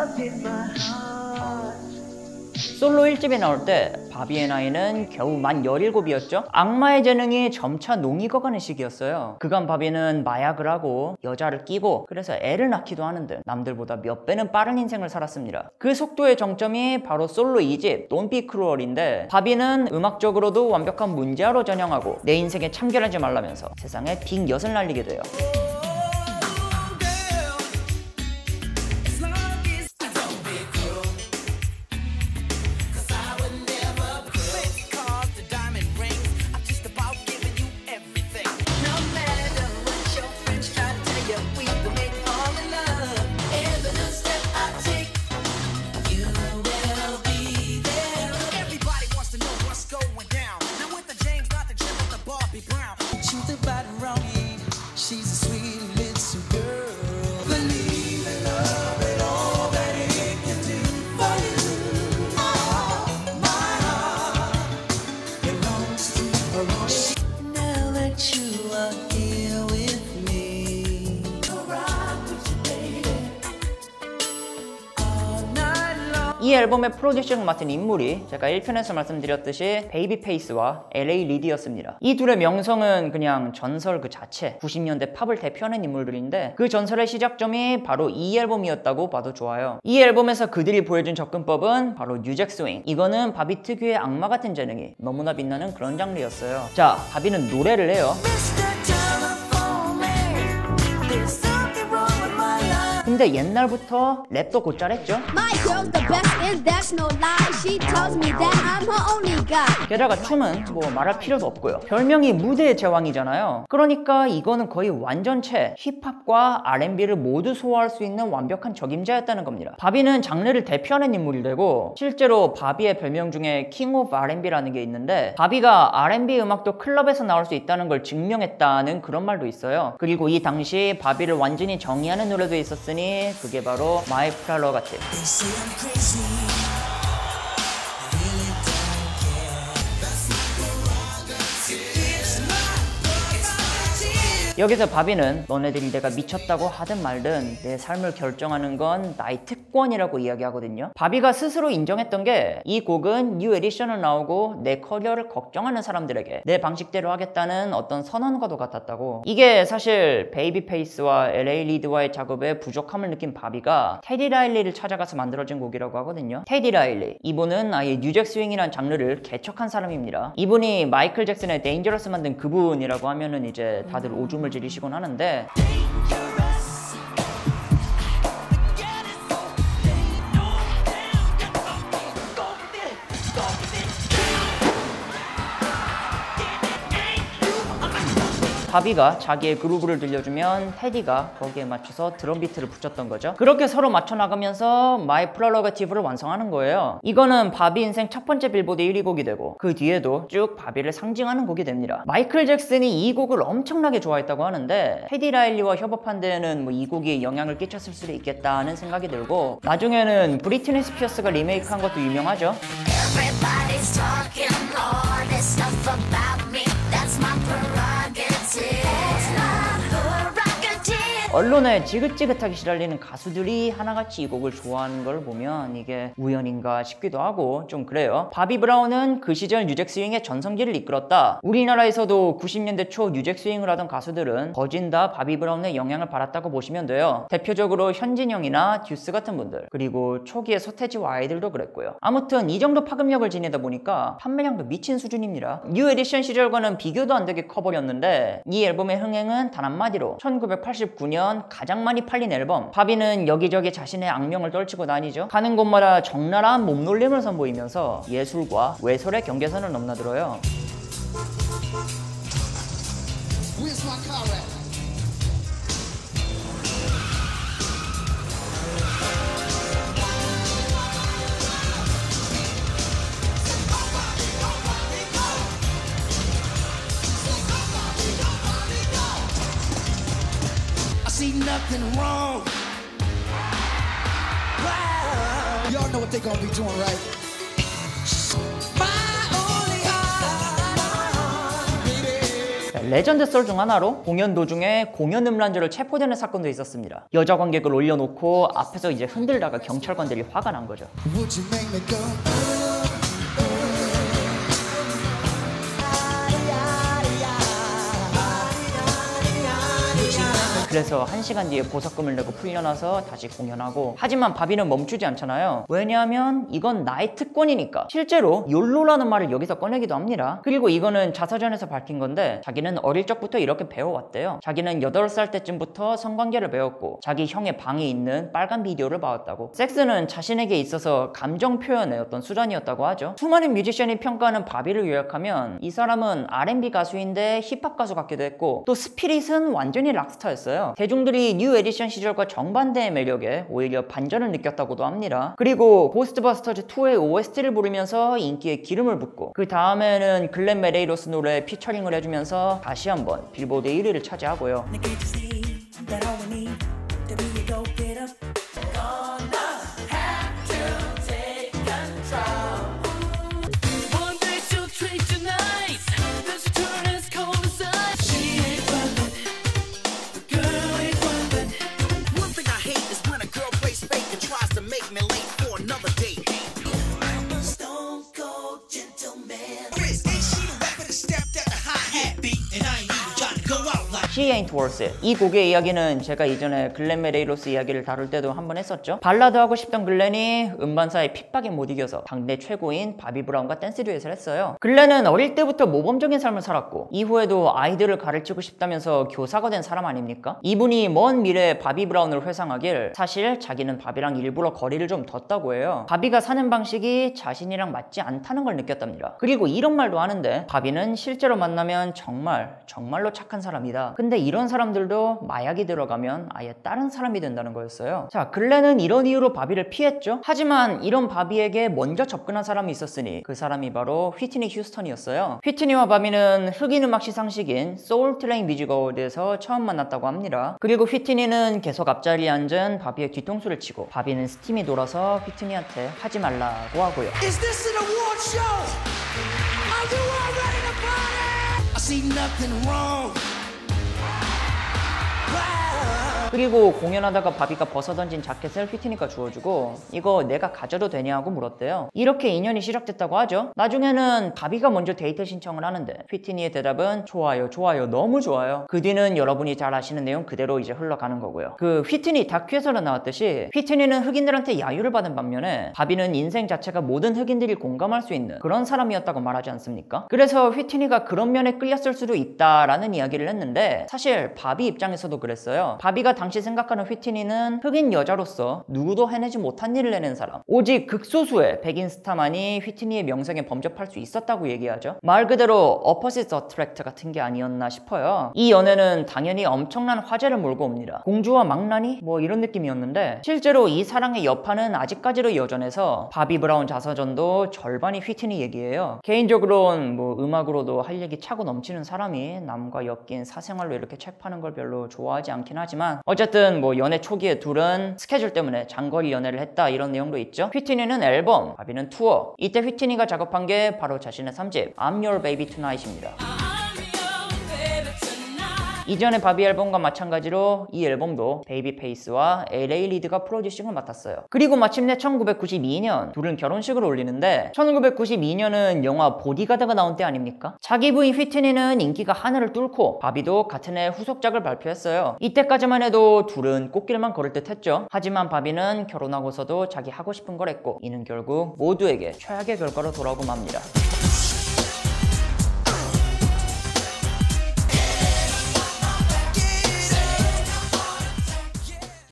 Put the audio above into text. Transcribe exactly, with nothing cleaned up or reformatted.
솔로 일 집에 나올 때 바비의 나이는 겨우 만 열일곱이었죠. 악마의 재능이 점차 농익어가는 시기였어요. 그간 바비는 마약을 하고 여자를 끼고 그래서 애를 낳기도 하는 등 남들보다 몇 배는 빠른 인생을 살았습니다. 그 속도의 정점이 바로 솔로 이 집 Don't Be Cruel인데, 바비는 음악적으로도 완벽한 문제아로 전향하고 내 인생에 참견하지 말라면서 세상에 빅 엿을 날리게 돼요. 이 앨범의 프로듀싱을 맡은 인물이 제가 일 편에서 말씀드렸듯이 베이비페이스와 엘에이 리드였습니다. 이 둘의 명성은 그냥 전설 그 자체, 구십 년대 팝을 대표하는 인물들인데 그 전설의 시작점이 바로 이 앨범이었다고 봐도 좋아요. 이 앨범에서 그들이 보여준 접근법은 바로 뉴잭 스윙. 이거는 바비 특유의 악마 같은 재능이 너무나 빛나는 그런 장르였어요. 자, 바비는 노래를 해요. 근데 옛날부터 랩도 곧잘했죠. 게다가 춤은 뭐 말할 필요도 없고요. 별명이 무대의 제왕이잖아요. 그러니까 이거는 거의 완전체 힙합과 알앤비를 모두 소화할 수 있는 완벽한 적임자였다는 겁니다. 바비는 장르를 대표하는 인물이 되고, 실제로 바비의 별명 중에 킹 오브 알앤비라는 게 있는데, 바비가 알앤비 음악도 클럽에서 나올 수 있다는 걸 증명했다는 그런 말도 있어요. 그리고 이 당시 바비를 완전히 정의하는 노래도 있었으니 그게 바로 My Prerogative. 여기서 바비는 너네들이 내가 미쳤다고 하든 말든 내 삶을 결정하는 건 나의 특권이라고 이야기하거든요. 바비가 스스로 인정했던 게 이 곡은 뉴 에디션을 나오고 내 커리어를 걱정하는 사람들에게 내 방식대로 하겠다는 어떤 선언과도 같았다고. 이게 사실 베이비페이스와 엘에이 리드와의 작업에 부족함을 느낀 바비가 테디 라일리를 찾아가서 만들어진 곡이라고 하거든요. 테디 라일리, 이분은 아예 뉴잭 스윙이라는 장르를 개척한 사람입니다. 이분이 마이클 잭슨의 데인저러스 만든 그분이라고 하면은 이제 다들 오줌 지르시곤 하는데, 바비가 자기의 그루브를 들려주면 테디가 거기에 맞춰서 드럼 비트를 붙였던 거죠. 그렇게 서로 맞춰 나가면서 My Prerogative를 완성하는 거예요. 이거는 바비 인생 첫 번째 빌보드 일 위 곡이 되고 그 뒤에도 쭉 바비를 상징하는 곡이 됩니다. 마이클 잭슨이 이 곡을 엄청나게 좋아했다고 하는데 테디 라일리와 협업한 데에는 뭐 이 곡이 영향을 끼쳤을 수도 있겠다는 생각이 들고, 나중에는 브리트니 스피어스가 리메이크한 것도 유명하죠. Everybody's talking all this stuff about me. That's my prerogative. 언론에 지긋지긋하게 시달리는 가수들이 하나같이 이 곡을 좋아하는 걸 보면 이게 우연인가 싶기도 하고 좀 그래요. 바비 브라운은 그 시절 뉴잭 스윙의 전성기를 이끌었다. 우리나라에서도 구십 년대 초 뉴잭 스윙을 하던 가수들은 거진 다 바비 브라운의 영향을 받았다고 보시면 돼요. 대표적으로 현진영이나 듀스 같은 분들, 그리고 초기의 서태지와 아이들도 그랬고요. 아무튼 이 정도 파급력을 지내다 보니까 판매량도 미친 수준입니다. 뉴 에디션 시절과는 비교도 안 되게 커버렸는데 이 앨범의 흥행은 단 한마디로 천구백팔십구 년 가장 많이 팔린 앨범. 바비는 여기저기 자신의 악명을 떨치고 다니죠. 가는 곳마다 적나라한 몸놀림을 선보이면서 예술과 외설의 경계선을 넘나들어요. Nothing wrong. Wow. Y'all know what they gonna be doing, right? My only heart, baby. 레전드 썰 중 하나로 공연 도중에 공연 음란죄로 체포되는 사건도 있었습니다. 여자 관객을 올려놓고 앞에서 이제 흔들다가 경찰관들이 화가 난 거죠. Would you make me go? 그래서 한 시간 뒤에 보석금을 내고 풀려나서 다시 공연하고, 하지만 바비는 멈추지 않잖아요. 왜냐하면 이건 나의 특권이니까. 실제로 욜로라는 말을 여기서 꺼내기도 합니다. 그리고 이거는 자서전에서 밝힌 건데, 자기는 어릴 적부터 이렇게 배워왔대요. 자기는 여덟 살 때쯤부터 성관계를 배웠고 자기 형의 방에 있는 빨간 비디오를 봐왔다고. 섹스는 자신에게 있어서 감정 표현의 어떤 수단이었다고 하죠. 수많은 뮤지션이 평가하는 바비를 요약하면 이 사람은 알 앤 비 가수인데 힙합 가수 같기도 했고, 또 스피릿은 완전히 락스타였어요. 대중들이 뉴 에디션 시절과 정반대의 매력에 오히려 반전을 느꼈다고도 합니다. 그리고 고스트버스터즈 투의 오에스티를 부르면서 인기에 기름을 붓고, 그 다음에는 글렌 메데이로스 노래에 피처링을 해주면서 다시 한번 빌보드 일 위를 차지하고요. She Ain't Worth It. 이 곡의 이야기는 제가 이전에 글렌 메데이로스 이야기를 다룰 때도 한번 했었죠. 발라드 하고 싶던 글렌이 음반사의 핍박에 못 이겨서 당대 최고인 바비 브라운과 댄스 듀엣을 했어요. 글렌은 어릴 때부터 모범적인 삶을 살았고 이후에도 아이들을 가르치고 싶다면서 교사가 된 사람 아닙니까? 이분이 먼 미래에 바비 브라운을 회상하길 사실 자기는 바비랑 일부러 거리를 좀 뒀다고 해요. 바비가 사는 방식이 자신이랑 맞지 않다는 걸 느꼈답니다. 그리고 이런 말도 하는데, 바비는 실제로 만나면 정말 정말로 착한 사람이다. 근데 이런 사람들도 마약이 들어가면 아예 다른 사람이 된다는 거였어요. 자, 글렌은 이런 이유로 바비를 피했죠. 하지만 이런 바비에게 먼저 접근한 사람이 있었으니 그 사람이 바로 휘트니 휴스턴이었어요. 휘트니와 바비는 흑인 음악 시상식인 소울 트레인 뮤직 어워드에서 처음 만났다고 합니다. 그리고 휘트니는 계속 앞자리에 앉은 바비의 뒤통수를 치고, 바비는 스팀이 돌아서 휘트니한테 하지 말라고 하고요. Is this an award show? Are you all ready to party? I see nothing wrong. 그리고 공연하다가 바비가 벗어던진 자켓을 휘트니가 주워주고 이거 내가 가져도 되냐고 물었대요. 이렇게 인연이 시작됐다고 하죠. 나중에는 바비가 먼저 데이트 신청을 하는데 휘트니의 대답은 좋아요 좋아요 너무 좋아요. 그 뒤는 여러분이 잘 아시는 내용 그대로 이제 흘러가는 거고요. 그 휘트니 다큐에서는 나왔듯이 휘트니는 흑인들한테 야유를 받은 반면에 바비는 인생 자체가 모든 흑인들이 공감할 수 있는 그런 사람이었다고 말하지 않습니까? 그래서 휘트니가 그런 면에 끌렸을 수도 있다라는 이야기를 했는데, 사실 바비 입장에서도 그랬어요. 바비가 당시 생각하는 휘트니는 흑인 여자로서 누구도 해내지 못한 일을 해낸 사람, 오직 극소수의 백인 스타만이 휘트니의 명성에 범접할 수 있었다고 얘기하죠. 말 그대로 어퍼시트 어트랙트 같은 게 아니었나 싶어요. 이 연애는 당연히 엄청난 화제를 몰고 옵니다. 공주와 망나니? 뭐 이런 느낌이었는데, 실제로 이 사랑의 여파는 아직까지도 여전해서 바비 브라운 자서전도 절반이 휘트니 얘기예요. 개인적으로는 뭐 음악으로도 할 얘기 차고 넘치는 사람이 남과 엮인 사생활로 이렇게 책 파는 걸 별로 좋아하지 않긴 하지만, 어쨌든 뭐 연애 초기에 둘은 스케줄 때문에 장거리 연애를 했다 이런 내용도 있죠. 휘트니는 앨범, 바비는 투어. 이때 휘트니가 작업한 게 바로 자신의 삼 집 I'm Your Baby Tonight입니다. 이전의 바비 앨범과 마찬가지로 이 앨범도 베이비 페이스와 엘에이 리드가 프로듀싱을 맡았어요. 그리고 마침내 천구백구십이 년 둘은 결혼식을 올리는데, 천구백구십이 년은 영화 보디가드가 나온 때 아닙니까? 자기 부인 휘트니는 인기가 하늘을 뚫고 바비도 같은 해 후속작을 발표했어요. 이때까지만 해도 둘은 꽃길만 걸을 듯 했죠. 하지만 바비는 결혼하고서도 자기 하고 싶은 걸 했고, 이는 결국 모두에게 최악의 결과로 돌아오고 맙니다.